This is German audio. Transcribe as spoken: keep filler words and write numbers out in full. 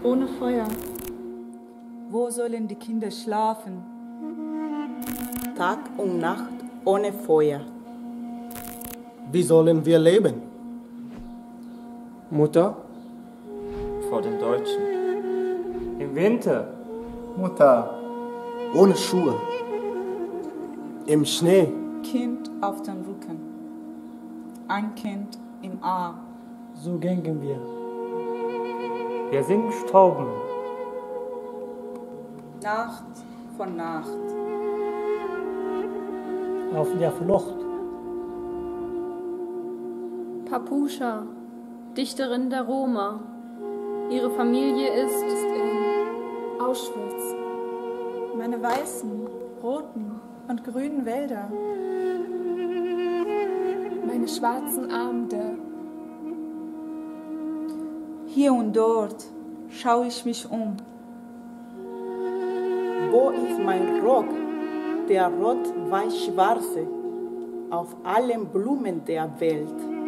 ohne Feuer. Wo sollen die Kinder schlafen? Tag und Nacht ohne Feuer. Wie sollen wir leben? Mutter, vor den Deutschen. Im Winter. Mutter, Ohne Schuhe. Im Schnee. Kind auf dem Rücken. Ein Kind im Arm. So gingen wir. Wir sind gestorben. Nacht von Nacht. Auf der Flucht. Papuscha, Dichterin der Roma. Ihre Familie ist in Auschwitz. Meine weißen, roten und grünen Wälder. Meine schwarzen Abende. Hier und dort schaue ich mich um. Wo ist mein Rock, der rot-weiß-schwarze, auf allen Blumen der Welt?